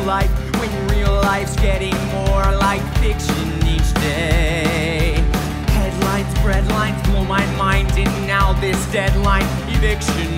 life when real life's getting more like fiction each day. Headlines, breadlines blow my mind, and now this deadline, eviction